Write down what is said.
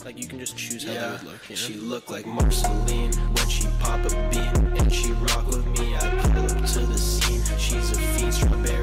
Like, you can just choose how Yeah, that would look, you know? she look like Marceline when she pop a bean, and she rock with me. I pull up to the scene. She's a fiend, strawberry